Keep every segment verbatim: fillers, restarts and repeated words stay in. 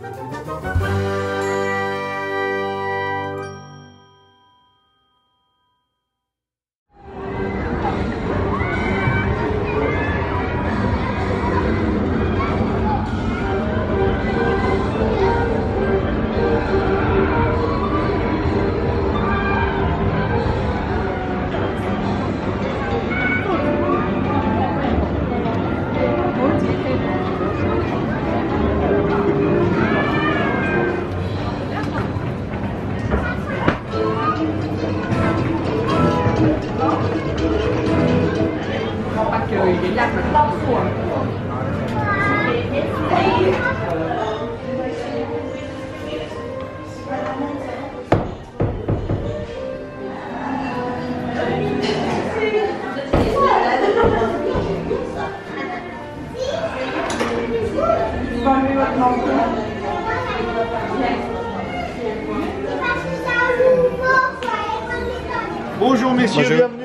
Bonjour messieurs, Bonjour. bienvenue.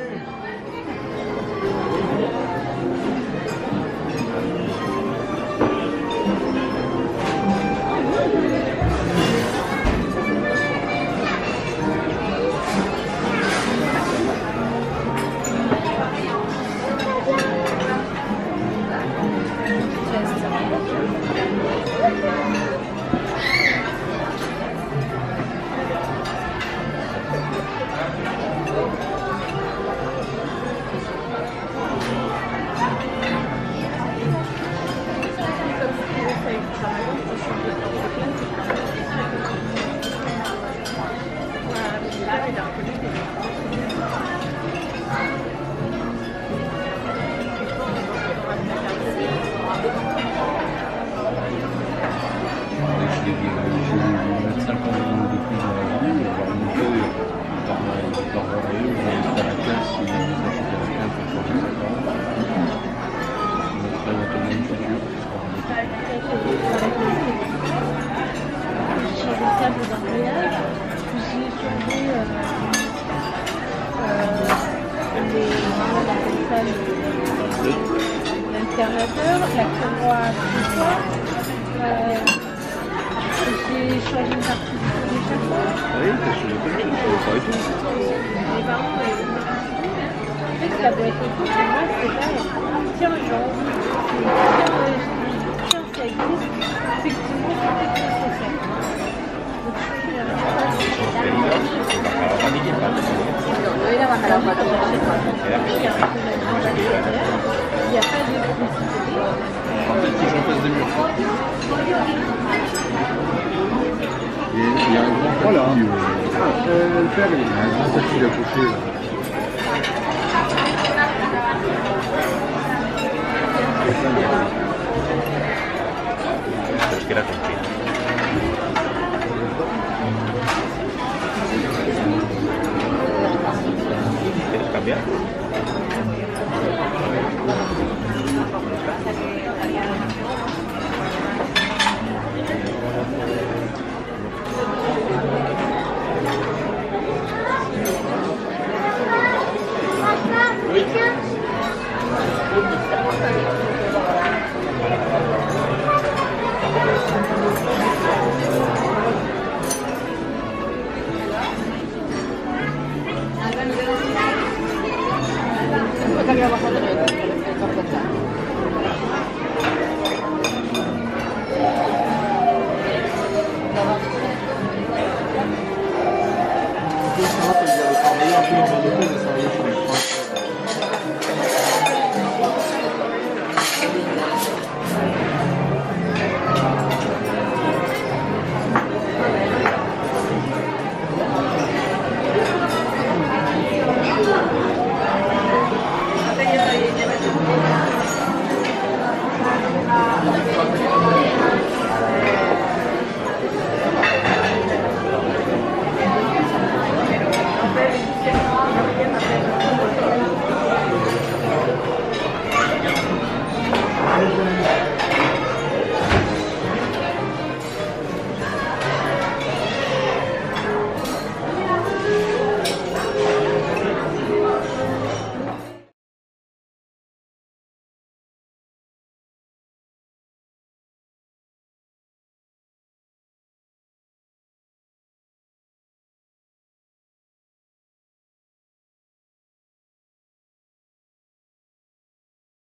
L'alternateur, la courroie euh, j'ai changé une partie du premier chapeau. Oui, t'as changé quelque chose, ça va pas et tout. Et par contre, en fait, la boîte auto, pour moi, c'est pas tiens, j'ai envie, tiens, ça existe, effectivement, c'est peut-être nécessaire. Donc, je suis il n'y a pas de publicité. En fait, que j'en fasse des murs. Il y a un grand voilà. Tapis. Euh, après le faire, il y a un grand tapis accroché. Parce qu'elle a compris. ¿Quieres cambiar? Un peu de